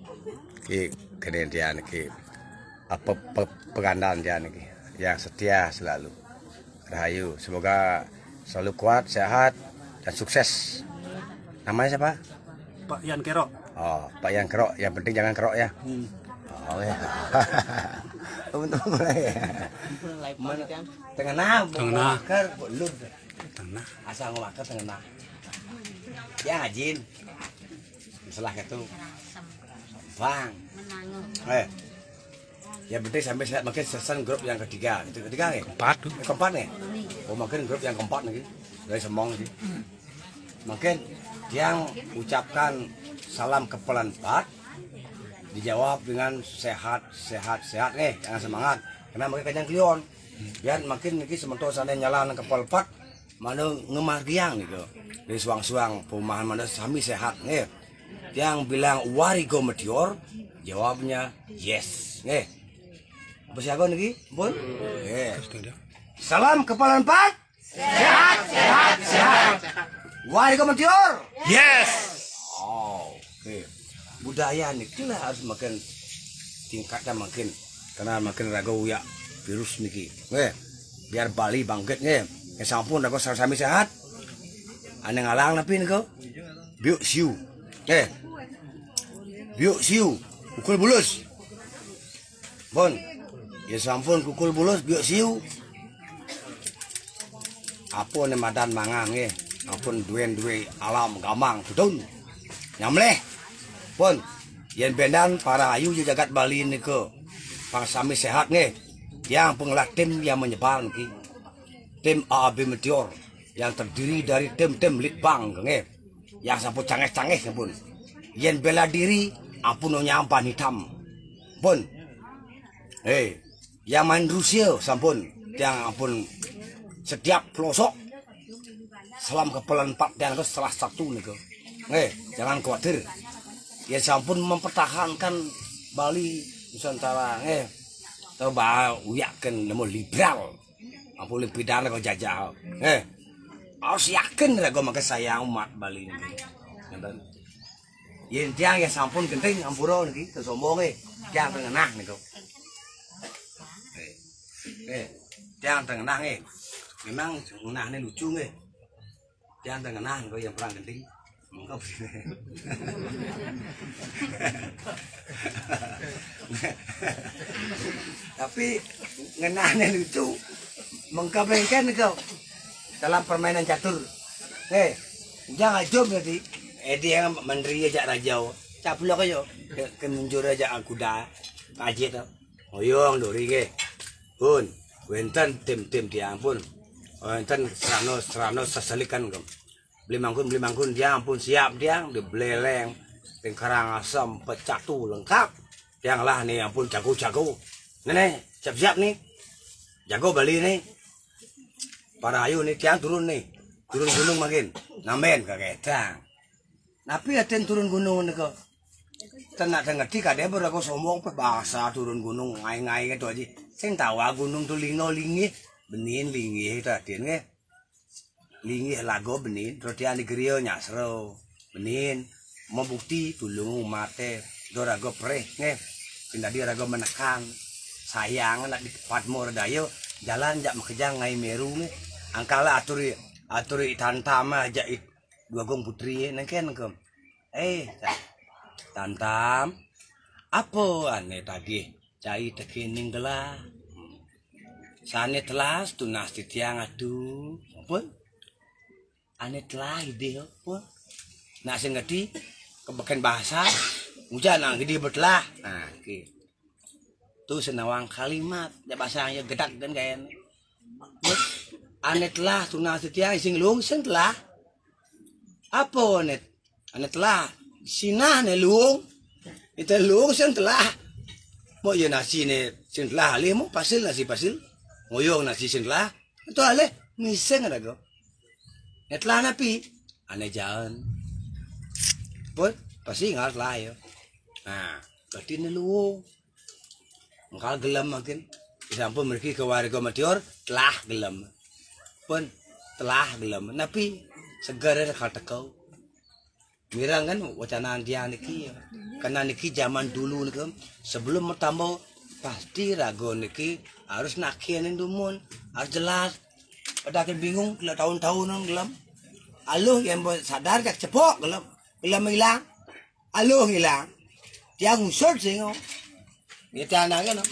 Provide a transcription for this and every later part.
Ki kene dia niki apa pegandaan dia niki yang setia selalu. Rahayu, semoga selalu kuat, sehat dan sukses. Namanya siapa? Pak Yan Kerok. Oh, Pak Yan Kerok. Yang penting jangan kerok ya. Oh ya. Untung mulai. Tengah bakar belum. Tengah. Asal ngakar tengah. Ya ngajin. Masalah gitu. Bang. Ya penting sampai saya makin sesan grup yang ketiga. Itu ketiga nih. Keempat nih. Oh makin grup yang keempat nih. Dari Semong sih. Makin yang ucapkan salam kepelan 4 dijawab dengan sehat nih, jangan semangat karena makin kajang klion biar makin niki sementara sana nyalan kepal 4 mana ngemar giang nih dari suang-suang perumahan mana sami sehat nih yang bilang warigo meteor jawabnya yes nih bersiaga niki pun salam kepalan 4 sehat warigo meteor Yes. oh oke. Budaya nih kita harus makin tingkatnya makin karena makin ragu ya virus niki biar Bali bangkit nih ya sampun aku sami sehat aneh ngalang tapi nih biuk siu biuk siu kukul bulus bon ya sampun kukul bulus biuk siu apa nih madan mangang ampun duwe alam gamang tudun nyamleh pun yang bendan para ayu jagat Bali ini ke pangsami sehat nih yang pengelola tim yang menyebar nih tim AB Meteor yang terdiri dari tim litbang nih yang sampun canggih pun yang bela diri ampun nyampan hitam pun yang main Rusia sampun yang ampun setiap pelosok salam kepelan 4 dan itu salah satu nih ke jangan khawatir ya sampun mempertahankan Bali Nusantara coba uyakin nemu liberal ampun lebih dana kau jajah harus yakin lah kau makai sayang umat Bali ini yen tiang ya sampun genting ampuro nih kesombong tiang tengah nih kau tiang tengah memang tengah nih lucu tiang tengah kau yang perang genting tapi ngenahnya lucu mengkabengkan kau dalam permainan catur jangan jom nanti dia yang menteri aja rajau capulok aja kemunjur aja kuda kaji tau oyong dori ke pun wenten tim dia ampun wenten serano seselikan kau beli mangkun dia ampun siap dia di beleleng di Karangasem pecatu lengkap yang lah nih ampun jago nih siap nih jago Bali nih para ayu nih tiang turun gunung makin namen kagetang tapi aten turun gunung nih kok tenak ngerti kadang baru aku sombong bahasa turun gunung ngai gitu aja sing tawa gunung tuh lingi benin lingi itu aden nge lingi lago benin terus dia negeri nyasro benin mau bukti tulung mate dorago preh nge pindah dia rago menekan sayang anak di Padmo Redayo jalan jak makejang ngai meru nge angkala aturi tantama jait dua gong putri nengken ke tantam apa ane tadi cai tekening gelah sane telas tunas titiang adu apa ane telah ide apa nak sing ngerti kebagian bahasa hujan nang gede betlah nah ki tu senawang kalimat ya bahasanya gedak kan kayak ane telah tunas titiang sing luung sing telah apa ane telah sinah ne luung itu luung sing telah mau ya nasi ne sing telah alih mau pasil nasi pasil ngoyong nasi sing telah itu alih miseng ada go netlah napi ane jalan pun pasti nggak lah ya nah berarti ne luung mengkal gelam makin disampun mereka ke warga Meteor telah gelam pun telah gelam napi segar ada kata kau Mirang kan wacana dia niki. Karena niki zaman dulu niki sebelum tambah pasti rago niki harus nakienin dumun, harus jelas. Pada akhir bingung kalau tahun-tahun gelam. Aluh yang sadar jak cepok gelam. Gelam hilang. Aluh hilang. Dia ngusut sih ngau. Dia tanah kan.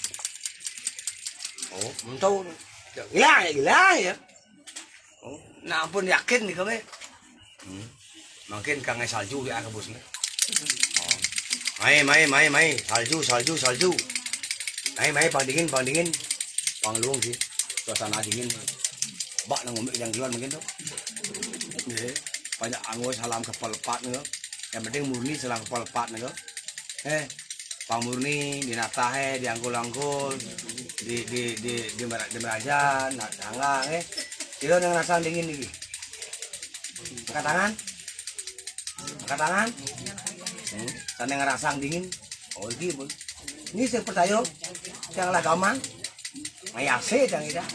Oh, mentau. Hilang ya. Oh, nah pun yakin nih kamu. Mungkin kangen salju ya ke bosnya. Oh. Mai. Salju. Mai pang dingin. Pang luang sih. Suasana dingin. Bak nang ngomik yang jual mungkin tuh. Banyak anggur salam kepal lepat nih. Yang penting murni salam kepal lepat nih. Pang murni di natahe, di angkul di merajan, nanggang Itu dengan rasa dingin nih. Angkat tangan. Sana ngerasa dingin. Oh ini pun. Ini saya percaya yang lah gaman. Ayase yang itu.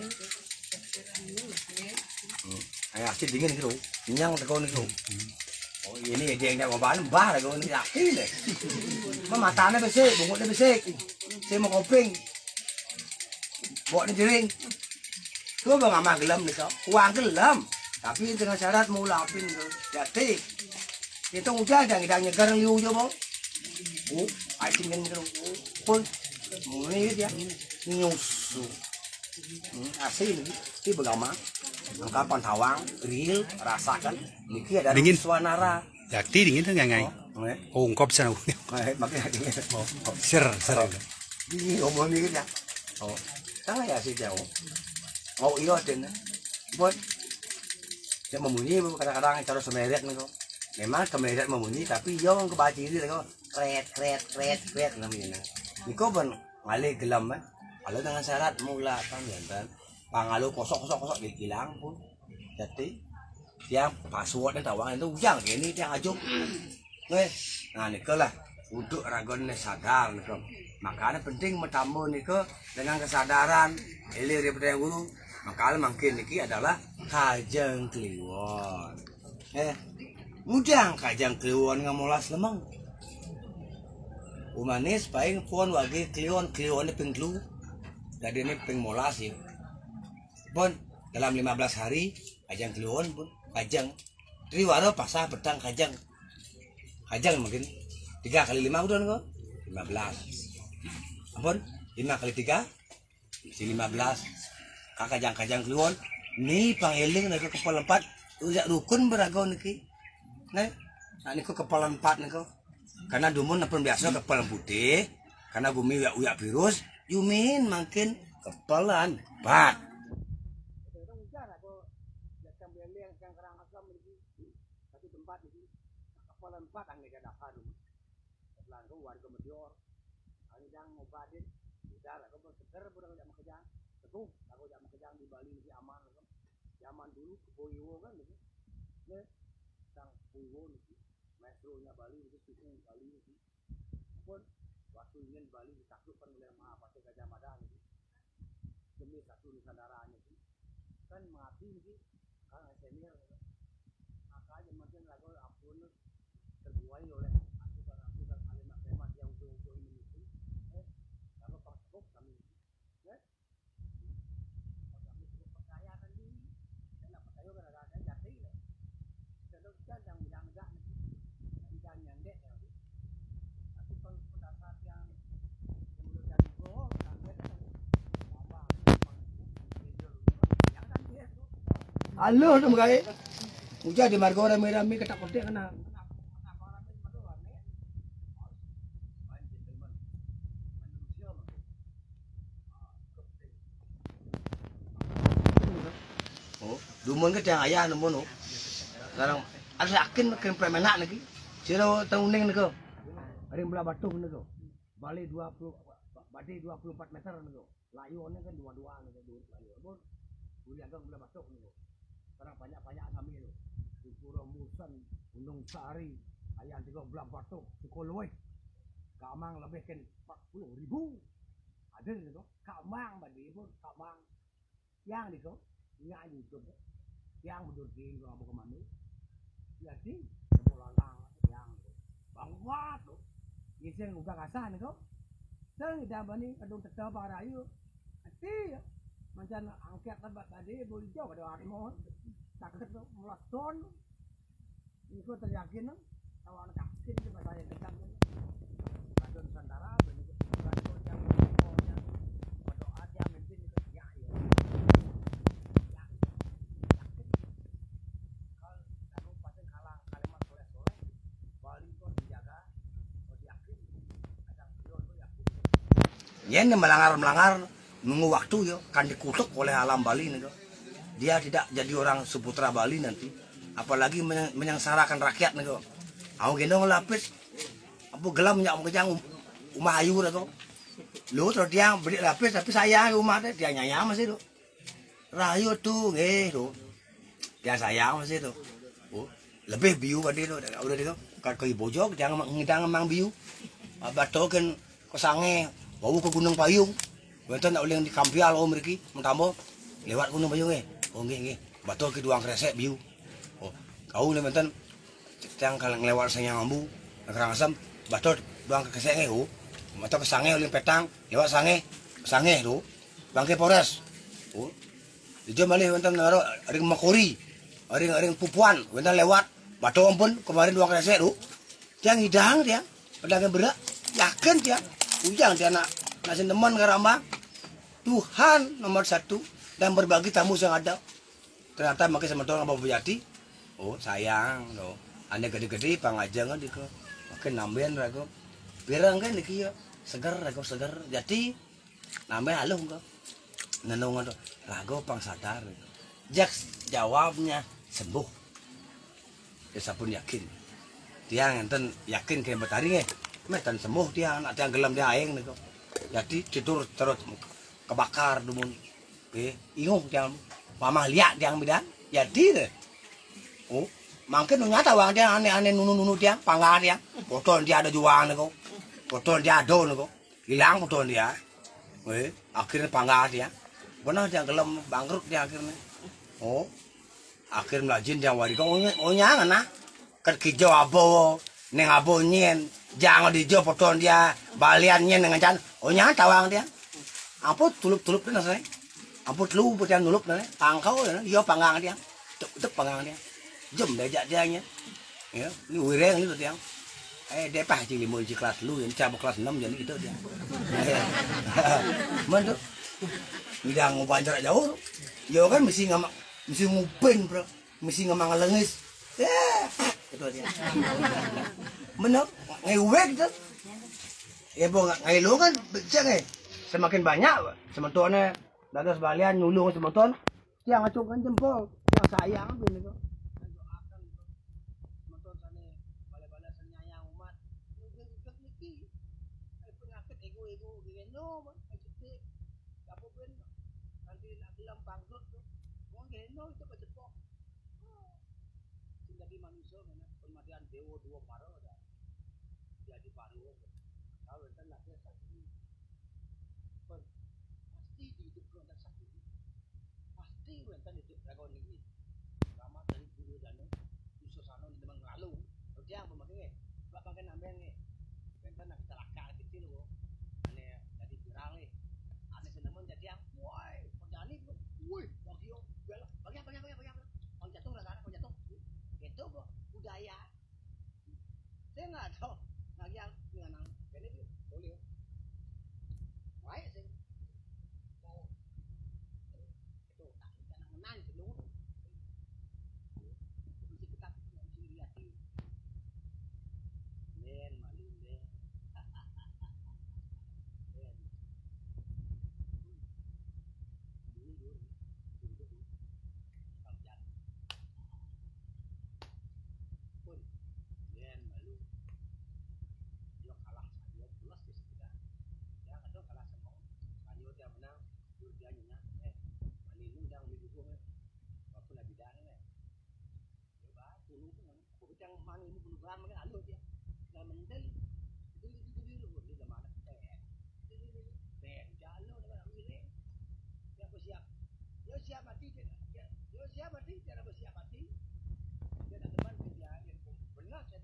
Ayase dingin gitu. Kenyang tekon itu. Oh ini dia yang ngobain bah lah kau ini yakin deh. Matanya besek, bungkutnya besek. Saya mau koping. Bawa ni jering. Kau bang amak gelam ni kau. Uang gelam. Tapi dengan syarat mau lapin tu. Jadi. Itu udah jangan kita nyegar liu je bang. Oh, icing kan gitu. Pun, ini dia nyusu. Asli ni, ini bergama. Angka pantawang, grill, rasakan. Niki ada Dingin. suanara. Yakti dingin tuh ngai. Oh, ungkap sana. Makanya dingin. Ser. Dingin ngomong ni dia. Oh, tangan ya sih jauh. Oh iya den. Buat. Dia membunyi kadang-kadang cara semeret nih kok. Memang kemedat membunyi tapi yang kebaca ini kok kret namanya. Niko ban ngale gelam kalau dengan syarat mula kan dan pangalu kosok hilang pun. Jadi yang password dan tawang itu ujang ini dia ajuk. Nah niko lah untuk ragon sadar niko. Makanya penting metamu niko dengan kesadaran elir daripada yang guru. Makanya makin niki adalah kajeng kliwon. Mudang kajang kliwon ngamolas lemang. Umanis paling pun wagi kliwon ni pengklu. Jadi ini pengmolas ya. Pun dalam 15 hari kajang kliwon pun kajang. Triwaro pasah petang kajang. Kajang mungkin 3 kali 5 udah kok 15. Ampun 5 kali 3 si 15. Kajang kliwon. Ni pangeling nak kepala 4 udah rukun beragau niki. Nah ini kok kepala 4 nih kok. Karena dumun pun biasa kepala putih. Karena bumi uyak virus. Yumin makin kepalan 4. Zaman dulu ke Boyo kan gitu. Sang Boyo nih, maestronya Bali itu suku Bali itu. Pun waktu ingin Bali ditaklukkan oleh Mahapati Gajah Mada gitu. Demi satu nusandaranya itu. Kan mati gitu. Kan senior gitu. Makanya makin ragu apun terbuai oleh asukan kalimat yang untuk ini itu. Kalau pasok kami Halo dong guys. Uja di margo rame-rame ketak kotek kena. Oh, dumun ke tiang ayah numun. Sekarang ada yakin makin pemenak lagi. Siro tahuning nego. Ada yang belah batu nego. Bali 20 badi 24 meter nego. Layuannya kan 22 nego. Layu. Boleh agak belah batu nego. Sekarang banyak kami itu. Di Pura Musan, Gunung Sari, ayah juga belah batu, Sukoloi. Kamang lebih kan 40.000. Ada nego. Kamang badi pun kamang. Yang nego. Nyanyi juga. Yang berdiri di Abu Kemanu. Jadi, yang bangwa tu isen uga kasan ko sen ida bani kadung tetap parayu ati macam angkat tempat tadi boleh jauh pada hari mohon tak ketemu mulas ton ini ko teryakin kawan kakit di saya dekat kadung Nusantara bani kadung yang mohonnya berdoa dia mungkin ya Yen melanggar nunggu waktu yo kan dikutuk oleh alam Bali nih. Dia tidak jadi orang seputra Bali nanti, apalagi menyengsarakan rakyat nih. Aku gendong lapis, apa gelam nyak kejang umah ayu nih. Lu terus dia beri lapis tapi sayang rumah dia nyayang masih tuh. Rayu tuh tuh. Dia sayang masih tuh. Oh, lebih biu kan dia tuh, udah itu kan ke bojok dia ngidang emang biu. Batoken kesange bau ke Gunung Payung. Benten nak uleng di Kampial om mriki, mentamo lewat Gunung Payung Oh nggih. Batul ke duang kresek biu. Oh, kau le benten yang kalau ngelewat Sanyang Ambu, Karangasem, batul duang kresek oh. Batul ke sange uleng petang, lewat sange tu. Bangke Polres. Oh. Dijo malih benten ngaro ring Makuri. Ring Pupuan, benten lewat batul ampun kemarin duang kresek tu. Yang hidang dia, pedagang berak, yakin dia. Ujang dia nak teman karamba Tuhan nomor 1 dan berbagi tamu yang ada. Ternyata makin sama orang Bapak Bujati. Oh sayang loh. Anda gede-gede pangajangan di ke makin nambahin ragu. Pirang kan di kia seger ragu seger. Jadi nambah halus kok. Nenung itu ragu pang sadar. Jak jawabnya sembuh. Dia pun yakin. Dia ngenten yakin kayak betari metan sembuh dia anak yang gelam dia aing nih kok. Jadi tidur terus kebakar dumun. Ingung dia mamah lihat dia bidan. Jadi deh. Oh, mungkin nyata wang dia aneh-aneh nunu dia pangga dia. Foto dia ada juang nih kok. Foto dia ada nih kok. Hilang foto dia. Akhirnya pangga dia. Benar dia gelam bangkrut dia akhirnya. Oh, akhirnya melajin dia wari kok. Oh nyangan nah. Kerkijau abo neng abo nyen. Jangan dijo poton dia baliannya dengan can. Oh nyata tawang dia. Apa tulup-tulup dia nasi. Apa tulup dia nulup nasi. Pangkau dia panggang dia. Tuk panggang dia. Jom diajak dia nya. Ya, ini wireng itu dia. Dia pah cili mau kelas lu yang cabut kelas 6 jadi gitu dia. Mantu. Bidang banjar jauh. Yo kan mesti ngupin bro. Mesti ngamang lengis. Itu dia. Benar, ngewek tu. Ya bo ngailu kan becek semakin banyak sementonnya dadas balian nyulung sementon yang ngacungkan jempol yang sayang ben itu. Sementon sane bala-bala senyayang umat. Ikut niki. Penyakit ego geno cete. Apa ben nanti nak bilang bangkrut tu. Wong geno itu kecepok. Jadi manusia mana kematian dewa dua paro dah. Jadi paru kalau enten nanti sakit pasti hidup kau tak sakit pasti enten hidup dragon ini sama dari dulu dan susah sana di tempat lalu kerja yang pemakai bak pakai nambah ni enten nak kita lakar kecil lo ane jadi viral ni ane senaman jadi yang woi perjani woi bagi jatuh lah kan jatuh itu budaya saya nggak tahu yang dengan ini boleh baik sih mau itu tak jangan menang seluruh mesti kita mesti lihat men malin deh yang mana ini perubahan mungkin alur dia dan mendel itu di zaman jalur dengan wire dia bersiap dia siap mati dia siap mati dia bersiap mati dia nak teman dia yang benar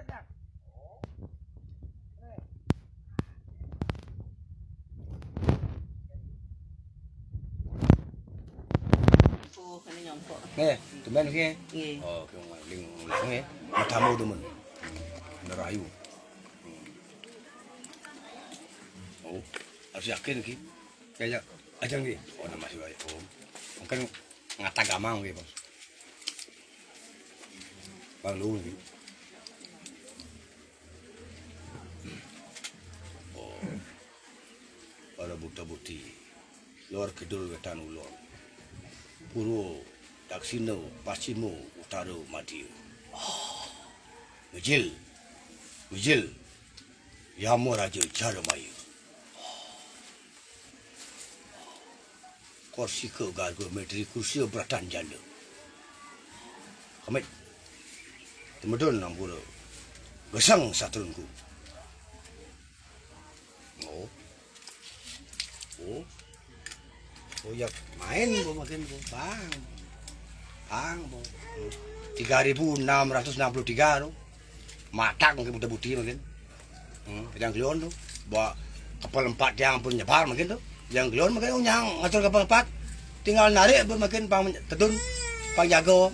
Oh, kan nyongkok. Nggih, tumben iki. Nggih. Oh, ki ling ulang nggih. Matamu temen. Nerayu. Oh, harus yakin ki. Kayak ajang ki. Oh, nama siwaya. Oh. Mungkin ngata gamang ki, Bos. Bang lu ki. Oh. Para buta-buti. Luar kidul wetan ulon. Puro, Daksino, Pasimo, Utara, Madiu. Wijil, Yamo Raja Jaramayu. Korsika Gargo Metri Kursi Beratan Janda. Kamit, temedon nampura, gesang satrunku. Oh ya main bu makin bu bang bu 3.663 tuh matang mungkin udah budi mungkin yang kelion tuh bawa kapal 4 yang pun nyebar mungkin tuh yang kelion mungkin yang ngatur kapal 4 tinggal narik makin pang tetun pang jago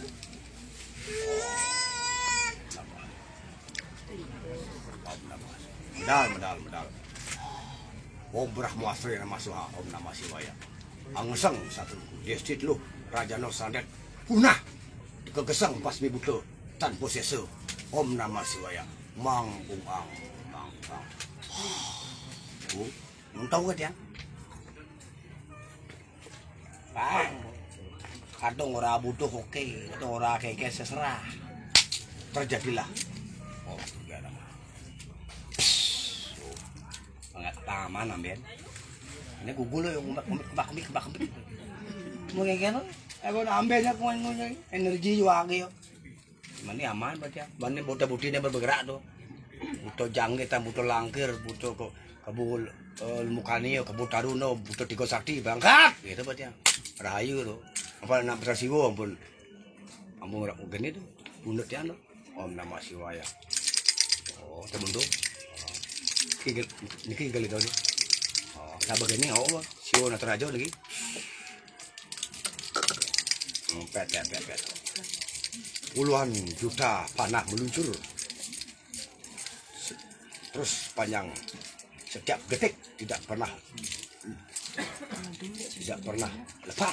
medal Om Brahma Asri nama Suha Om Namah Shivaya Angsang satu Yestit lu Raja Nur Sandet punah kegesang pasmi buta tan posesor Om Namah Shivaya mang bang tahu kan ya bang kadang ora butuh oke kadang ora keke seserah terjadilah oh ya nama taman amben ini gugul yang kebak mau kayak gitu aku ambilnya kuenya energi juga gitu mana aman berarti ya mana buta-buti ini bergerak tuh butuh janggitan butuh langkir butuh kabul mukani kabul taruno butuh tiga sakti berangkat gitu berarti ya rahayu tuh apa nak berasiwo ampun gini tuh bunut ya tuh Om Namah Shivaya oh temen tuh ini kali tau nih nah begini oh siwo nato aja lagi pet puluhan juta panah meluncur terus panjang setiap detik tidak pernah lepas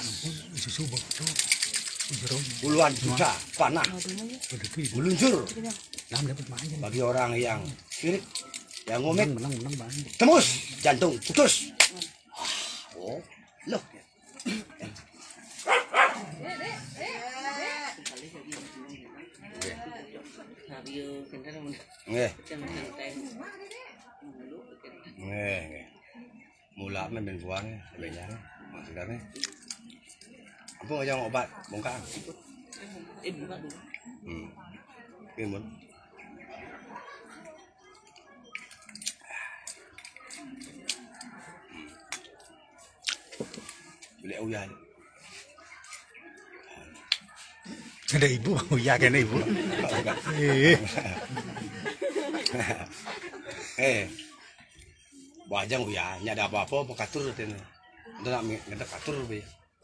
puluhan juta panah meluncur bagi orang yang sirik yang ngomit tembus jantung putus oh loh nggih mula men buang lenyang maksudnya apa aja obat bongkar Buka dulu. Gimana? Beli uyan. Ada ibu, ya kan ibu. Bajang uya, nya ada apa-apa pekatur teh. Itu nak ngetek katur be.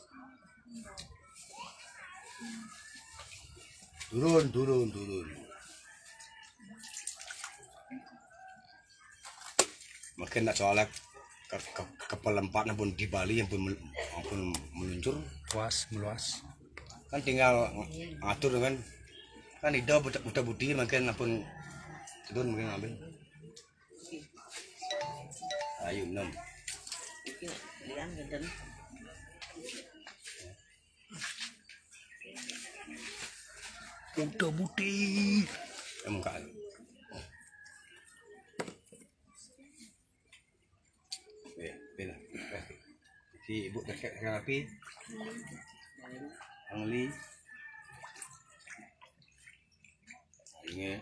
Turun. Makin nak soalnya kapal empatnya pun di Bali yang pun meluncur Meluas. kan tinggal ngatur kan ida buta budi makin pun turun mungkin ngambil ayo 6 Liang geden. Buta budi. muka si ibu terkait dengan api angli ini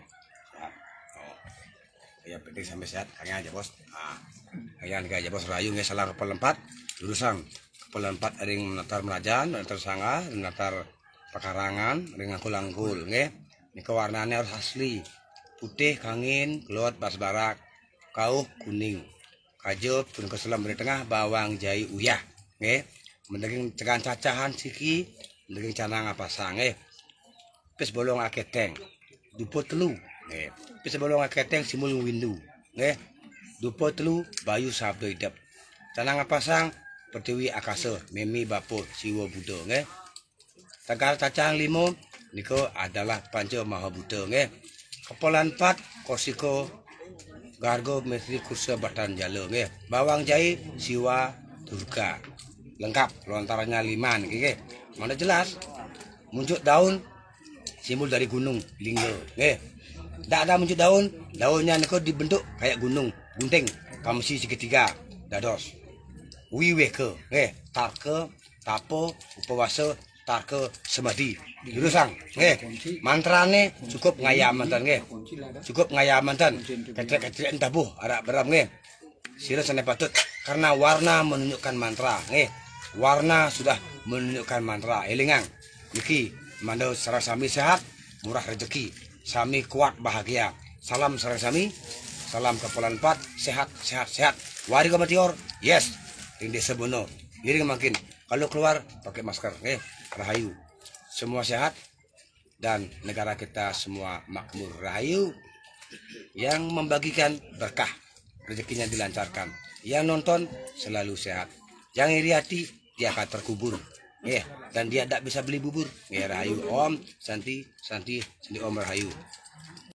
ya penting sampai sehat kayaknya aja bos kayaknya aja bos rayu nggak salah kapal 4 jurusan kapal 4 ada yang menatar merajan menatar sangga menatar pekarangan dengan kulangkul nggak ini kewarnaannya harus asli putih kangin keluar pas barak kau kuning kajo pun keselam di tengah bawang jahe uyah nggih mendaging cekan cacahan siki mendaging canang pasang nggih pis bolong aketeng dupo telu nggih pis bolong aketeng simul windu nggih dupo telu bayu sabdo idep canang pasang pertiwi akase memi bapo siwo budo nggih tegal cacang limo niko adalah panca maha buddha nggih kepolan 4 korsiko gargo metri kursa batan jalo nggih bawang jahe siwa durga lengkap lontarannya 5 nggih mana jelas muncul daun simbol dari gunung linggo nggih ndak ada muncul daunnya niko dibentuk kayak gunung gunting kamsi segitiga dados wiweke nggih tarke tapo upawasa tarke semadi dirusang nggih mantrane cukup ngayamanten nggih cukup ngayamanten ketrek-ketrek tabuh arak beram nggih sira sene patut karena warna menunjukkan mantra nggih warna sudah menunjukkan mantra elingang niki mando sarasami sehat murah rezeki sami kuat bahagia salam sarasami salam kepolan 4 sehat wari kamatior yes Rinde sebono iring makin kalau keluar pakai masker rahayu semua sehat dan negara kita semua makmur rahayu yang membagikan berkah rezekinya dilancarkan yang nonton selalu sehat yang iri hati dia akan terkubur dan dia tidak bisa beli bubur rahayu om santi om rahayu